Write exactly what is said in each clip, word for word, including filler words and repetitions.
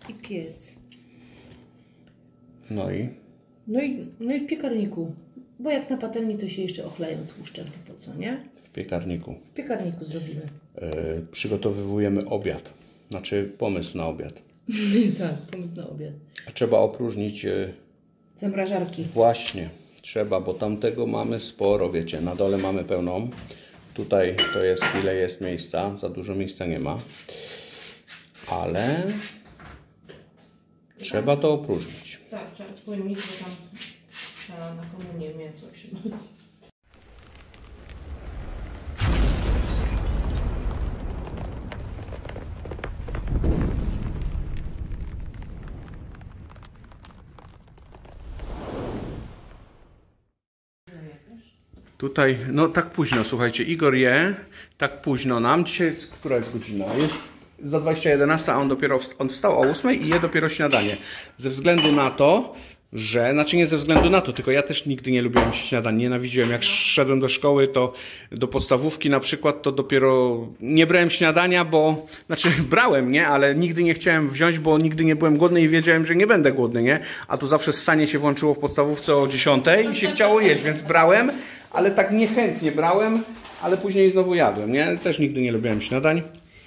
i piec. No i? No i, no i w piekarniku. Bo jak na patelni to się jeszcze ochlają tłuszczem, to po co, nie? W piekarniku. W piekarniku zrobimy. Yy, przygotowujemy obiad. Znaczy pomysł na obiad. Tak, pomysł na obiad. Trzeba opróżnić... Yy, Zamrażarki. Właśnie. Trzeba, bo tamtego mamy sporo, wiecie. Na dole mamy pełną. Tutaj to jest ile jest miejsca. Za dużo miejsca nie ma. Ale... Trzeba to opróżnić. Tak, trzeba płynić, bo tam trzeba na komunie mięso trzymać. Tutaj, no tak późno, słuchajcie, Igor je, tak późno nam. Dzisiaj jest, która jest godzina? Jest za dwadzieścia jedenaście, a on dopiero, on wstał o ósmej i je dopiero śniadanie. Ze względu na to, że, znaczy nie ze względu na to, tylko ja też nigdy nie lubiłem śniadań, nienawidziłem. Jak szedłem do szkoły, to do podstawówki na przykład, to dopiero nie brałem śniadania, bo, znaczy brałem, nie, ale nigdy nie chciałem wziąć, bo nigdy nie byłem głodny i wiedziałem, że nie będę głodny, nie, a tu zawsze ssanie się włączyło w podstawówce o dziesiątej i się chciało jeść, więc brałem, ale tak niechętnie brałem, ale później znowu jadłem, nie, też nigdy nie lubiłem śniadań.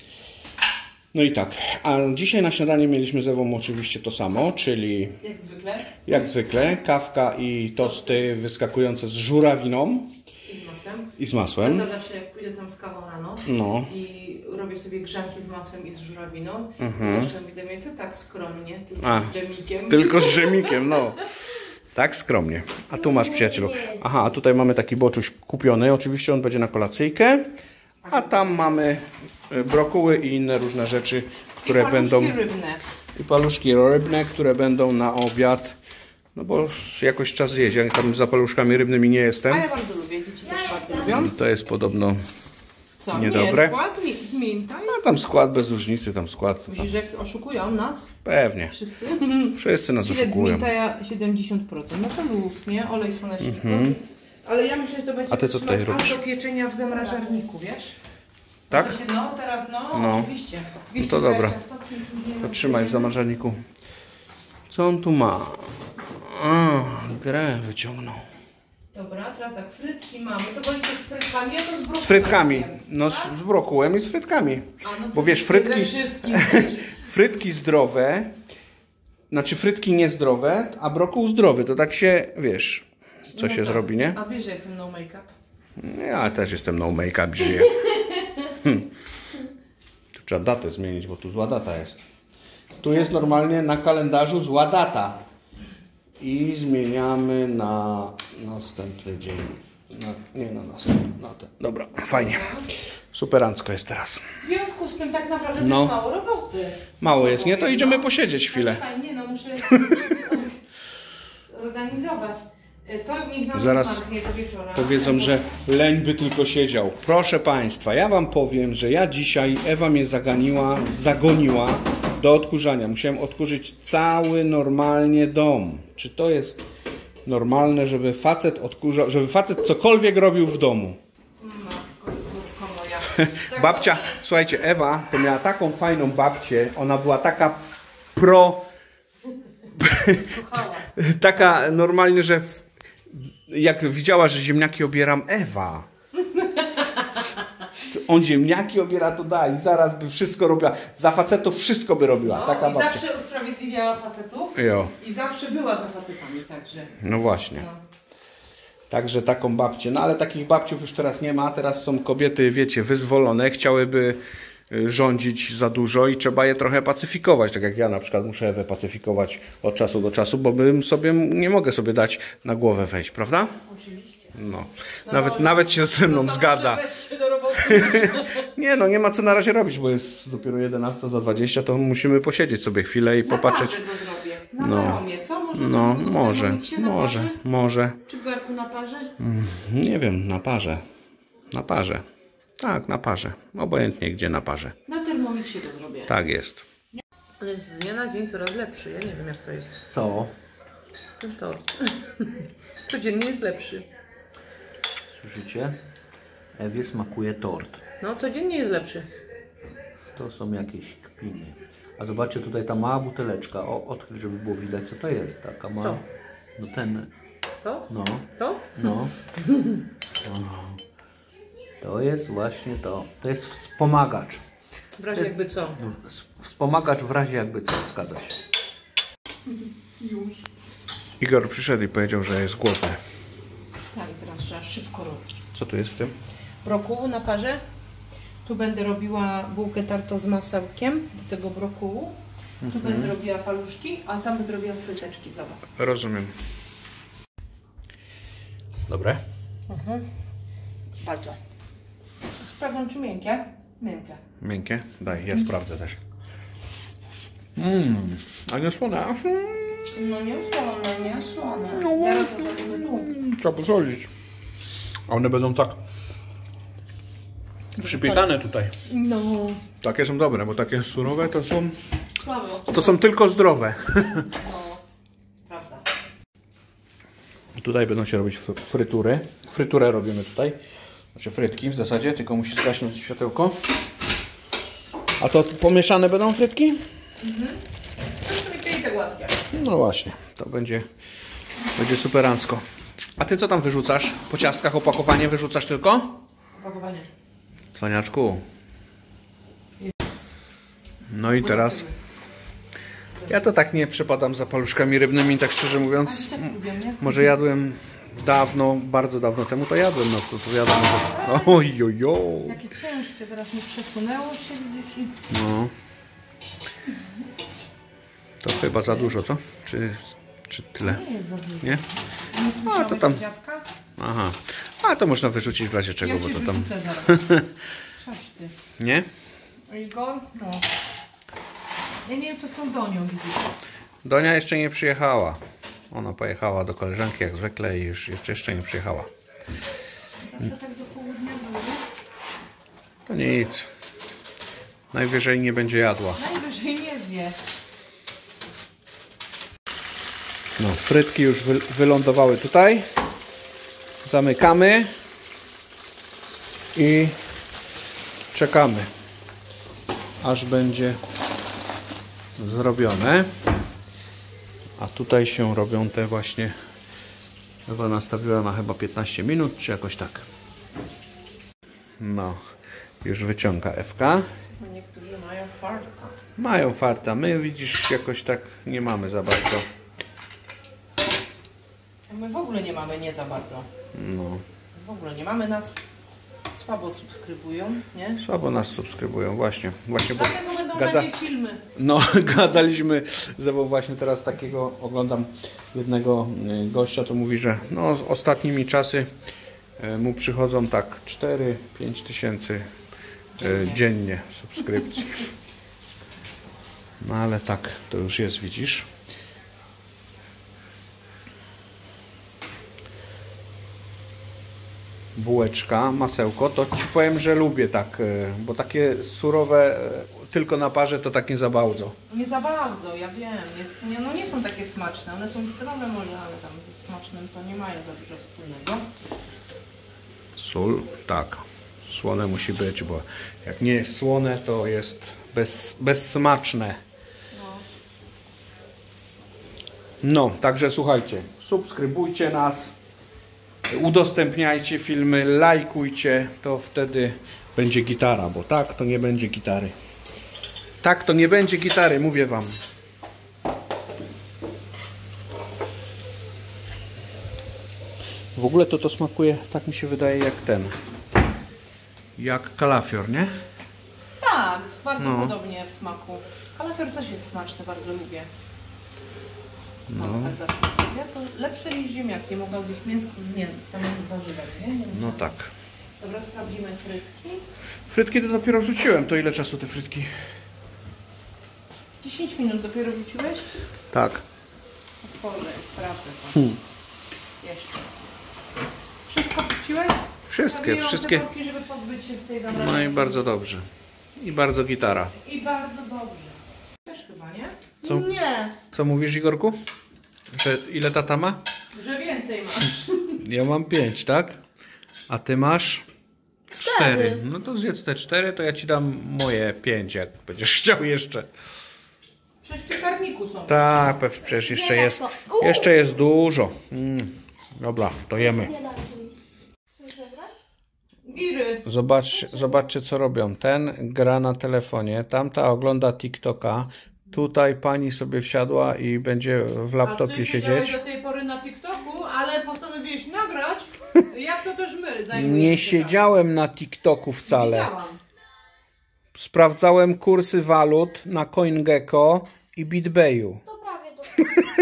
No i tak, a dzisiaj na śniadanie mieliśmy z Ewą oczywiście to samo, czyli Jak zwykle. Jak zwykle, kawka i tosty wyskakujące z żurawiną I z masłem. i z masłem. Ja zawsze jak pójdę tam z kawą rano No. i robię sobie grzanki z masłem i z żurawiną, Mhm. zawsze widzę mnie, co tak skromnie, tylko A, z dżemikiem. Tylko z dżemikiem, no. Tak skromnie. A tu masz, przyjacielu. Aha, a tutaj mamy taki boczuś kupiony. Oczywiście on będzie na kolacyjkę. A tam mamy brokuły i inne różne rzeczy, które I będą... rybne. I paluszki rybne, które będą na obiad. No bo jakoś czas jeść. Ja tam za paluszkami rybnymi nie jestem. A ja bardzo lubię, dzieci też bardzo lubią. To jest podobno Co? niedobre. Nie, skład, mi, mięta. No tam skład bez różnicy, tam skład. Myślisz, że oszukują nas? Pewnie. Wszyscy? Wszyscy nas Ile z oszukują. mięta siedemdziesiąt procent. No to luz, nie? Olej słonecznikowy. Mm-hmm. Ale ja myślę, że to będzie A ty co tutaj robisz? do pieczenia w zamrażarniku, wiesz? Tak? To się, no, teraz no, No. oczywiście. No to dobra. Stopni, To trzymaj w zamrażarniku. Co on tu ma? A, grę wyciągnął. Dobra, teraz tak, frytki mamy. To wolicie z frytkami, ja to z brokułem. Z frytkami. zjem, No tak? z brokułem i z frytkami. A, no to Bo wiesz, ze frytki, wszystkim. frytki zdrowe, znaczy frytki niezdrowe, a brokuł zdrowy. To tak się, wiesz, co No się tak. zrobi, nie? A wiesz, że jestem no make-up. Ja też jestem no make-up, żyję. Hmm. Tu trzeba datę zmienić, bo tu zła data jest. Tu jest normalnie na kalendarzu zła data. I zmieniamy na następny dzień. Na, nie na następny. Na ten. Dobra, fajnie. Superancko jest teraz. W związku z tym tak naprawdę No. no. jest mało roboty. Mało jest, nie? To powiem, idziemy no. posiedzieć chwilę. Czekaj, nie no, muszę zorganizować. To niech nam Zaraz nie do wieczora. Powiedzą, że leń by tylko siedział. Proszę Państwa, ja Wam powiem, że ja dzisiaj, Ewa mnie zaganiła, zagoniła do odkurzania. Musiałem odkurzyć cały normalnie dom. Czy to jest normalne, żeby facet odkurzał, żeby facet cokolwiek robił w domu? Matko, córko moja. Babcia, słuchajcie, Ewa to miała taką fajną babcię, ona była taka pro... Kochała. taka normalnie, że w, jak widziała, że ziemniaki obieram, Ewa. On ziemniaki obiera, to da i zaraz by wszystko robiła. Za facetów wszystko by robiła. No, taka i babcia. zawsze usprawiedliwiała facetów. Jo. I zawsze była za facetami, także. No właśnie. No. Także taką babcię. No ale takich babciów już teraz nie ma. Teraz są kobiety, wiecie, wyzwolone. Chciałyby rządzić za dużo i trzeba je trochę pacyfikować. Tak jak ja na przykład muszę Ewę pacyfikować od czasu do czasu, bo bym sobie, nie mogę sobie dać na głowę wejść, prawda? Oczywiście. No. No Nawet, może- nawet się ze mną no to zgadza. może weź się do roboty. Nie no, nie ma co na razie robić, bo jest dopiero jedenasta za dwadzieścia, to musimy posiedzieć sobie chwilę i popatrzeć. Na parze go zrobię. Na No. paromie, co? Może No, to może, ustawić się na może, parze? może. Czy w garku na parze? Nie wiem, na parze. Na parze. Tak, na parze. Obojętnie gdzie na parze. Na termomiksie to zrobię. Tak jest. Ale z dnia na dzień coraz lepszy. Ja nie wiem jak to jest. Co? Ten tort. Codziennie jest lepszy. Słyszycie? Ewie smakuje tort. No, codziennie jest lepszy. To są jakieś kpiny. A zobaczcie, tutaj ta mała buteleczka. O, odkryj, żeby było widać, co to jest. Taka mała. Co? No ten. To? No. To? No. To jest właśnie to. To jest wspomagacz. W razie To jest- jakby co? No, Wspomagacz w razie jakby co, zgadza się. Już. Igor przyszedł i powiedział, że jest głodny. Tak, teraz trzeba szybko robić. Co tu jest w tym? Brokułu na parze. Tu będę robiła bułkę tarto z masełkiem do tego brokułu. Tu Mhm. będę robiła paluszki, a tam będę robiła fryteczki dla Was. Rozumiem. Dobre? Mhm. Bardzo. Sprawdzam, czy miękkie? Miękkie. Miękkie? Daj, ja sprawdzę też. Mmm, a nie słone. No nie słone, nie słone. Zaraz to zrobimy tu. Trzeba posolić. A one będą tak przypiekane tutaj. No, Takie są dobre, bo takie surowe to są, słabo. to są tylko zdrowe. No, prawda. Tutaj będą się robić fry- frytury. Fryturę robimy tutaj. Znaczy frytki w zasadzie, tylko musi zgaśnąć światełko. A to pomieszane będą frytki? To i tak łatwiej. No właśnie, to będzie, będzie superancko. A ty co tam wyrzucasz? Po ciastkach opakowanie wyrzucasz tylko? Opakowanie. Cwaniaczku. No i teraz... Ja to tak nie przepadam za paluszkami rybnymi, tak szczerze mówiąc. Tak lubię, nie? Może jadłem dawno, bardzo dawno temu to jadłem, no to, to wiadomo, że... Oj, oj, oj. Jakie ciężkie, teraz mi przesunęło się, widzisz? I... No. To chyba za dużo, co? Czy, czy tyle? Nie jest za dużo. Nie? Nie słyszałeś to tam- o dziadkach? Aha. A to można wyrzucić w razie czego, Ja bo cię to tam... wyrzucę zaraz. Coś ty. Nie? Igor? No. Ja nie wiem, co z tą Donią, widzisz? Donia jeszcze nie przyjechała. Ona pojechała do koleżanki jak zwykle i już jeszcze, jeszcze nie przyjechała. Zawsze tak do południa było. To nic. Najwyżej nie będzie jadła. Najwyżej nie zje. No, frytki już wy, wylądowały tutaj. Zamykamy. I czekamy, aż będzie zrobione. A tutaj się robią te właśnie... Ewa nastawiła na chyba piętnaście minut, czy jakoś tak. No, już wyciąga Ewka. Niektórzy mają farta. Mają farta. My, widzisz, jakoś tak nie mamy za bardzo. My w ogóle nie mamy, nie za bardzo. No, W ogóle nie mamy, nas słabo subskrybują, nie? słabo nas subskrybują, właśnie. Właśnie bo Dlatego będą gada- rzadziej filmy. No, gadaliśmy z Ewą właśnie teraz takiego, oglądam jednego y, gościa, to mówi, że no, z ostatnimi czasy y, mu przychodzą tak cztery pięć tysięcy y, Dziennie. dziennie subskrypcji. No ale tak, to już jest, widzisz. Bułeczka, masełko, to ci powiem, że lubię tak, y, bo takie surowe y, tylko na parze to tak nie za bardzo. Nie za bardzo, ja wiem. Jest, nie, no nie są takie smaczne. One są zdrowe może, ale tam ze smacznym to nie mają za dużo wspólnego. Sól, tak. Słone musi być, bo jak nie jest słone, to jest bez, bezsmaczne. No. No, także słuchajcie, subskrybujcie nas, udostępniajcie filmy, lajkujcie, to wtedy będzie gitara, bo tak to nie będzie gitary. Tak to nie będzie gitary, mówię wam. W ogóle to to smakuje, tak mi się wydaje, jak ten. Jak kalafior, nie? Tak, bardzo No. podobnie w smaku. Kalafior też jest smaczny, bardzo lubię. No. No. Tak zawsze. Ja to lepsze niż ziemniaki, mogą z ich mięsko z mięs, z samych warzywek, nie? nie wiem. No tak. Dobra, sprawdzimy frytki. Frytki to dopiero wrzuciłem. To ile czasu te frytki? dziesięć minut dopiero wrzuciłeś? Tak. Otworzę i sprawdzę to. Hmm. Jeszcze. Wszystko wrzuciłeś? Wszystkie, Robiłam wszystkie. te boki, żeby pozbyć się z tej zamrażonej. No i bardzo dobrze. I bardzo gitara. I bardzo dobrze. Też chyba, nie? Co? Nie. Co mówisz, Igorku? Że ile tata ma? Że więcej masz. Ja mam pięć, tak? A ty masz? Cztery. No to zjedz te cztery, to ja ci dam moje pięć, jak będziesz chciał jeszcze. Przecież w piekarniku są. Tak, pewnie, przecież jeszcze jest, jeszcze jest dużo. Mm. Dobra, to jemy. Giry. Zobacz, zobaczcie, co robią. Ten gra na telefonie, tamta ogląda TikToka. Tutaj pani sobie wsiadła i będzie w laptopie A ty siedzieć. do tej pory na TikToku, ale postanowiłeś nagrać, jak to też my zajmujemy Nie się siedziałem na TikToku tam. wcale. Widziałam. Sprawdzałem kursy walut na CoinGecko i BitBayu. To prawie to.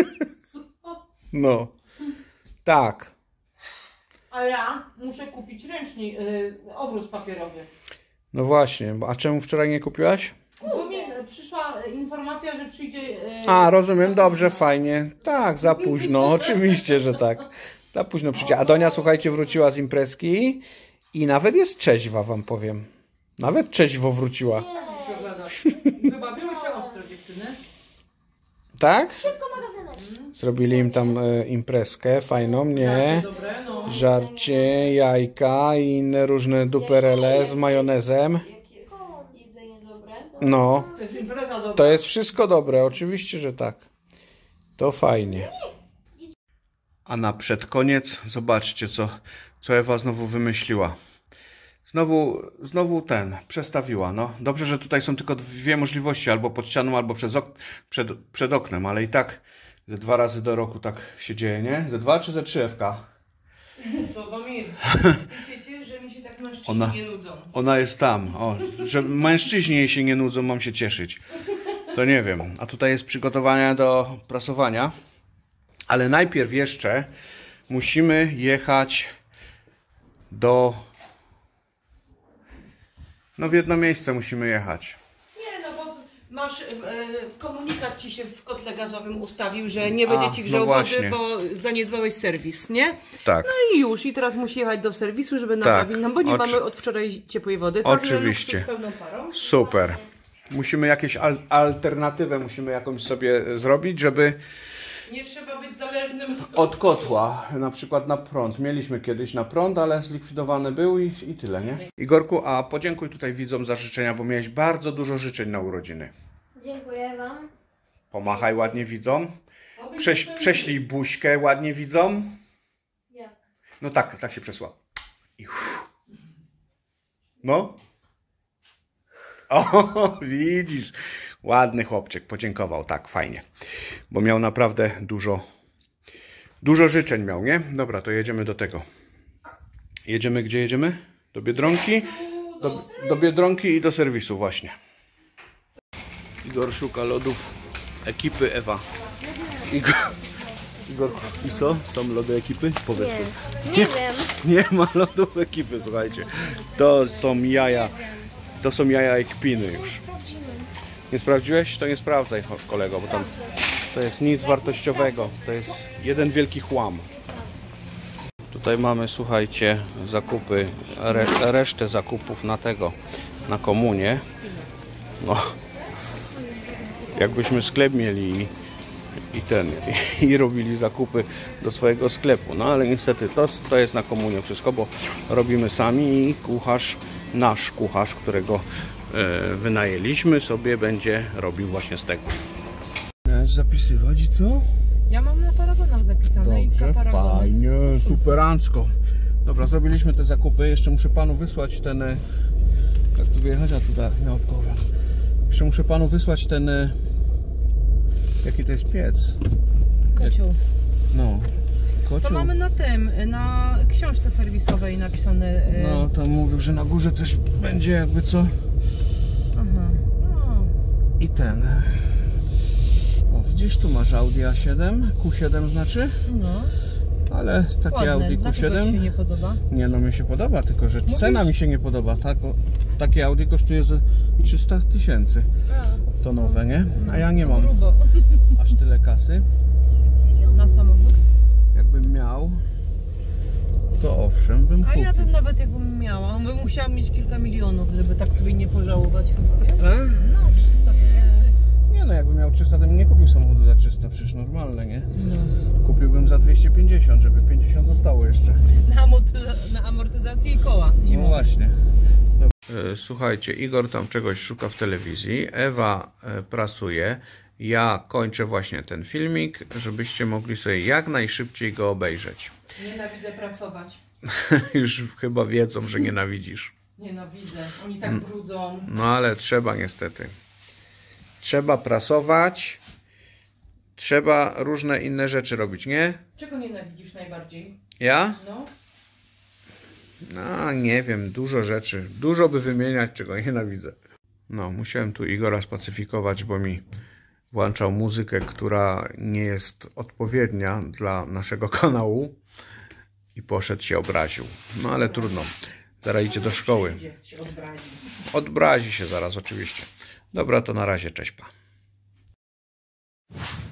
No, tak. A ja muszę kupić ręcznik, yy, obrus papierowy. No właśnie, a czemu wczoraj nie kupiłaś? Bo mi przyszła informacja, że przyjdzie... Yy, A, rozumiem, dobrze, fajnie. Tak, za późno, oczywiście, że tak. Za późno przyjdzie. A Donia, słuchajcie, wróciła z imprezki i nawet jest trzeźwa, wam powiem. Nawet trzeźwo wróciła. Wybawiły się ostro dziewczyny. Tak? Szybko magazynek. Zrobili im tam e, imprezkę fajną, nie? Żarcie dobre, no. Żarcie, jajka i inne różne duperele z majonezem. Jak jest jedzenie dobre. No, To jest impreza dobra. to jest wszystko dobre, oczywiście, że tak. To fajnie. A na przedkoniec zobaczcie, co, co Ewa znowu wymyśliła. Znowu, znowu ten, przestawiła. No, dobrze, że tutaj są tylko dwie możliwości, albo pod ścianą, albo przed, ok przed, przed oknem, ale i tak ze dwa razy do roku tak się dzieje, nie? Ze dwa czy ze trzy Ewka? Sławomir, ty się ciesz, że mi się tak mężczyźni Ona- nie nudzą. Ona jest tam. O, że mężczyźni jej się nie nudzą, mam się cieszyć. To nie wiem. A tutaj jest przygotowania do prasowania. Ale najpierw jeszcze musimy jechać do... No w jedno miejsce musimy jechać. Nie, no bo masz, e, komunikat ci się w kotle gazowym ustawił, że nie będzie A, ci no grzał właśnie. wody, bo zaniedbałeś serwis, nie? Tak. No i już, i teraz musi jechać do serwisu, żeby Tak. naprawić nam, bo nie Oczy- mamy od wczoraj ciepłej wody. Oczywiście. Także luksus pełną parą. Super. Musimy jakieś al alternatywę musimy jakąś sobie zrobić, żeby Nie trzeba być zależnym od kotła, na przykład na prąd. Mieliśmy kiedyś na prąd, ale zlikwidowany był i, i tyle, nie? Igorku, a podziękuj tutaj widzom za życzenia, bo miałeś bardzo dużo życzeń na urodziny. Dziękuję wam. Pomachaj ładnie widzom. Prześ prześlij buźkę ładnie widzom. Jak? No tak, tak się przesła. I uff. No. O, widzisz. Ładny chłopczyk, podziękował, tak, fajnie. Bo miał naprawdę dużo, dużo życzeń miał, nie? Dobra, to jedziemy do tego. Jedziemy, gdzie jedziemy? Do Biedronki? Do, do Biedronki i do serwisu, właśnie. Igor szuka lodów ekipy Ewa. Igor, Igor, i co? Są lody ekipy? Powiedz mi. Nie wiem. Nie ma lodów ekipy, słuchajcie. To są jaja. To są jaja ekpiny już. Sprawdzimy. Nie sprawdziłeś? To nie sprawdzaj, kolego, bo tam to jest nic wartościowego. To jest jeden wielki chłam. Tutaj mamy, słuchajcie, zakupy, re, resztę zakupów na tego, na komunię. No, jakbyśmy sklep mieli i, i ten, i, i robili zakupy do swojego sklepu. No ale niestety to, to jest na komunię wszystko, bo robimy sami i kucharz, nasz kucharz, którego e, wynajęliśmy, sobie będzie robił właśnie z tego. Miałeś zapisywać i co? Ja mam na paragonach zapisane i Dobrze, paragony. fajnie, superancko. Dobra, zrobiliśmy te zakupy. Jeszcze muszę panu wysłać ten... e, Jak tu wyjechać? A tutaj nie odpowiem. Jeszcze muszę panu wysłać ten... e, Jaki to jest piec? Kocioł. No, To kocioł. mamy na tym, na książce serwisowej napisane. y, No, tam mówił, że na górze też będzie jakby co. Aha. No. I ten. O, widzisz, tu masz Audi A siedem, Q siedem znaczy, No. ale takie Ładne. Audi Q Dlaczego siedem. ci się nie podoba? Nie, no mi się podoba, tylko że cena mi się nie podoba. Tak, o, takie Audi kosztuje za trzysta tysięcy. To nowe, nie? A ja nie mam Grubo. aż tyle kasy. Na samochód. Jakbym miał, to owszem, bym A kupił. ja bym nawet jakbym miała, bym musiała mieć kilka milionów, żeby tak sobie nie pożałować chyba, nie? Tak? No, trzysta tysięcy. Nie no, jakbym miał trzysta, to bym nie kupił samochodu za trzysta, przecież normalne, nie? No. Kupiłbym za dwieście pięćdziesiąt, żeby pięćdziesiąt zostało jeszcze. Na, amortyza na amortyzację i koła No zimowe. właśnie. Słuchajcie, Igor tam czegoś szuka w telewizji, Ewa e, prasuje, ja kończę właśnie ten filmik, żebyście mogli sobie jak najszybciej go obejrzeć. Nienawidzę prasować. Już chyba wiedzą, że nienawidzisz. Nienawidzę. Oni tak brudzą. No ale trzeba niestety. Trzeba prasować. Trzeba różne inne rzeczy robić, nie? Czego nienawidzisz najbardziej? Ja? No. No nie wiem, dużo rzeczy. Dużo by wymieniać, czego nienawidzę. No, musiałem tu Igora spacyfikować, bo mi włączał muzykę, która nie jest odpowiednia dla naszego kanału i poszedł się obraził. No ale trudno. Zaraz idzie do szkoły. Przyjdzie, się odbrazi. Odbrazi się zaraz oczywiście. Dobra, to na razie, cześć pa.